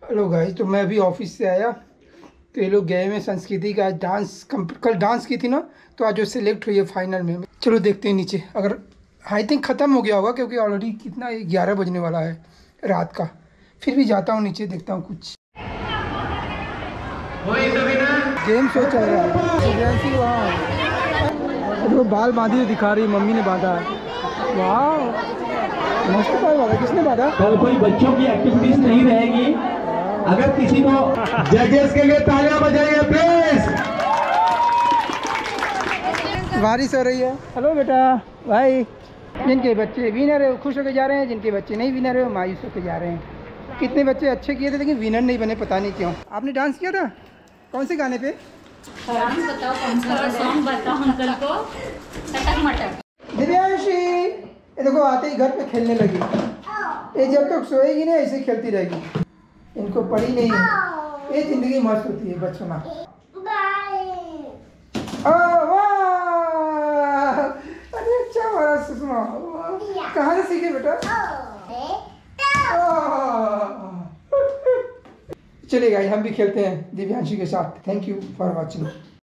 Hello guys, तो मैं अभी ऑफिस से आया तो ये लोग गए में संस्कृति का डांस कल डांस की थी ना, तो आज जो सिलेक्ट हुई है फाइनल में। चलो देखते हैं नीचे, अगर आई थिंक ख़त्म हो गया होगा क्योंकि ऑलरेडी कितना 11 बजने वाला है रात का। फिर भी जाता हूँ नीचे, देखता हूँ कुछ गेम शो चल रहा है। वहाँ वो बाल बांधी दिखा रही, मम्मी ने बांधा है। वाह मस्त बाल बांधा, किसने बांधा? कल कोई बच्चों की एक्टिविटीज नहीं रहेगी। अगर किसी को जजेस के लिए तालियां बजाइए प्लीज। बारिश हो रही है। हेलो बेटा भाई। जिनके बच्चे विनर है वो खुश होकर जा रहे हैं, जिनके बच्चे नहीं विनर है वो मायूस होकर जा रहे हैं। कितने बच्चे अच्छे किए थे लेकिन विनर नहीं बने, पता नहीं क्यों। आपने डांस किया था कौन से गाने पे? बताओ कौन सा सॉन्ग बताओ अंकल को। टटक मटक। दिव्यांशी ये देखो आते ही घर पे खेलने लगी। ये जब तक सोएगी नहीं ऐसे खेलती रहेगी, इनको पड़ी नहीं है। ये जिंदगी मस्त होती है बचपना। अरे अच्छा हमारा सुषमा, कहाँ से सीखे बेटा? चलिए गाइस हम भी खेलते हैं दिव्यांशी के साथ। Thank you for watching.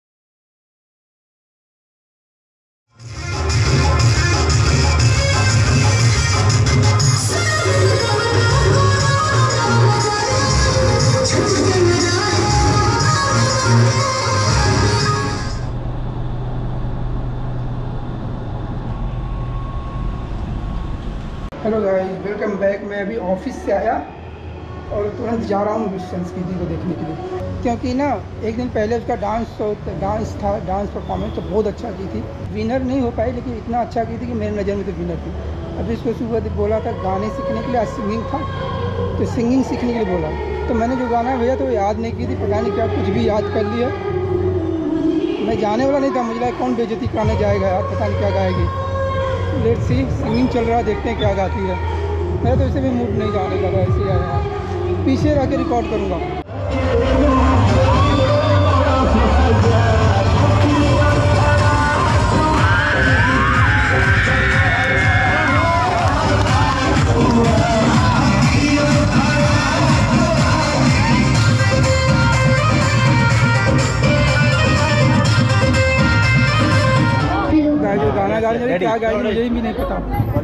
Hello guys, welcome back. मैं अभी ऑफिस से आया और तुरंत जा रहा हूँ संस्कृति को देखने के लिए, क्योंकि ना एक दिन पहले उसका डांस था, डांस परफॉर्मेंस तो बहुत अच्छा की थी। विनर नहीं हो पाई लेकिन इतना अच्छा की थी कि मेरे नज़र में तो विनर थी। अभी इसको सुबह बोला था गाने सीखने के लिए, आज सिंगिंग था तो सिंगिंग सीखने के लिए बोला, तो मैंने जो गाना भेजा तो वो याद नहीं की थी। पता नहीं क्या कुछ भी याद कर लिया। मैं जाने वाला नहीं था, मुझे लगा कौन बेइज्जती कराने जाएगा यार, पता नहीं क्या गाएगी। लेट्स सी, सिंगिंग चल रहा है, देखते हैं क्या गाती है। मैं तो इसे भी मूड नहीं जाने का था, ऐसे आया पीछे रह के रिकॉर्ड करूँगा। जो गाना गा रही है क्या गा रही है मुझे भी नहीं पता।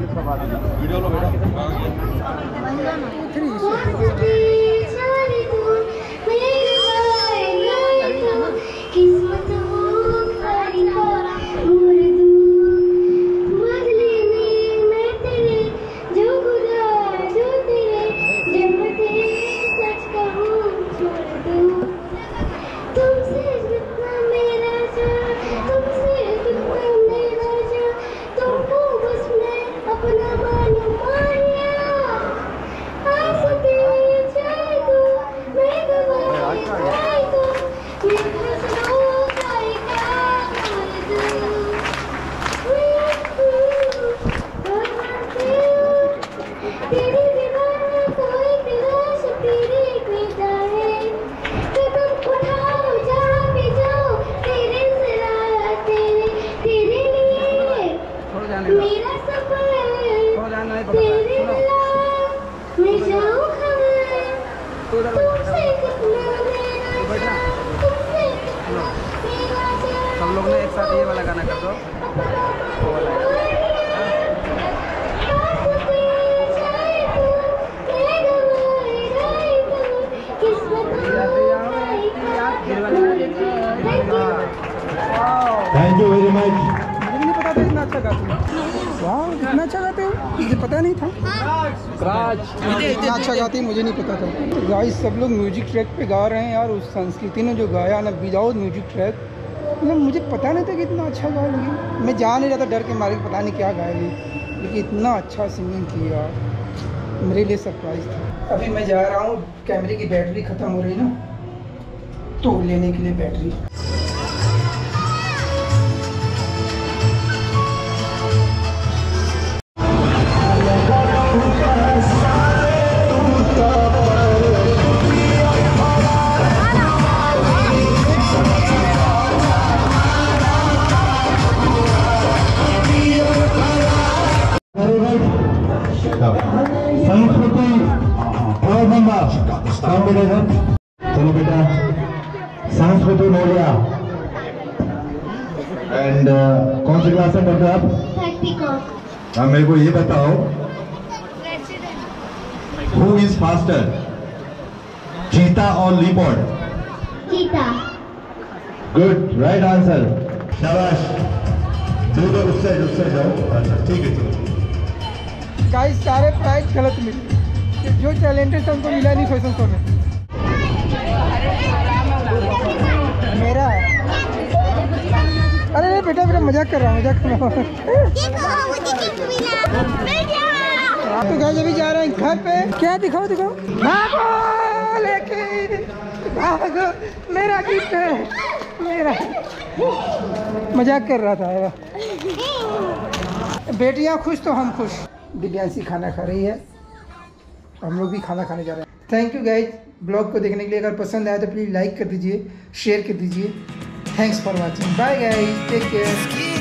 सब लोग ने एक साथ ये वाला गाना कर दो। Thank you very much. मुझे नहीं पता था इतना अच्छा गाते हो। वाह इतना अच्छा गाते हो, मुझे पता नहीं था। इतना अच्छा गाती मुझे नहीं पता था। तो गाइस सब लोग म्यूजिक ट्रैक पे गा रहे हैं यार। उस संस्कृति ने जो गाया ना विदाउट म्यूजिक ट्रैक, मतलब मुझे पता नहीं था कि इतना अच्छा गा लेगी। मैं जा नहीं रहा था डर के मारे, पता नहीं क्या गाएगी, लेकिन इतना अच्छा सिंगिंग किया, मेरे लिए सरप्राइज था। अभी मैं जा रहा हूँ, कैमरे की बैटरी ख़त्म हो रही ना, तो लेने के लिए बैटरी। संस्कृति इनाम मिलेगा। चलो बेटा, साइंस में तो नोलिया एंड कौन सी क्लास में पढ़ते हो आप? हाँ, मेरे को ये बताओ, हु इज फास्टर, चीता और लीपर्ड? चीता। गुड, राइट आंसर, शाबाश। दो उससे जाओ। अच्छा ठीक है, चलो। गाइस सारे प्राइज गलत मिले, जो टैलेंटेड था उनको मिला नहीं फैशन शो में। मेरा अरे बेटा मजाक कर रहा हूँ। तो गाइस अभी जा रहे हैं घर पे। क्या दिखाओ भागो लेके भागो, मेरा गिफ्ट है मेरा। मजाक कर रहा था। बेटियां खुश तो हम खुश। दिव्यांशी खाना खा रही है, हम लोग भी खाना खाने जा रहे हैं। थैंक यू गाइज ब्लॉग को देखने के लिए। अगर पसंद आया तो प्लीज़ लाइक कर दीजिए, शेयर कर दीजिए। Thanks for watching, bye guys, take care.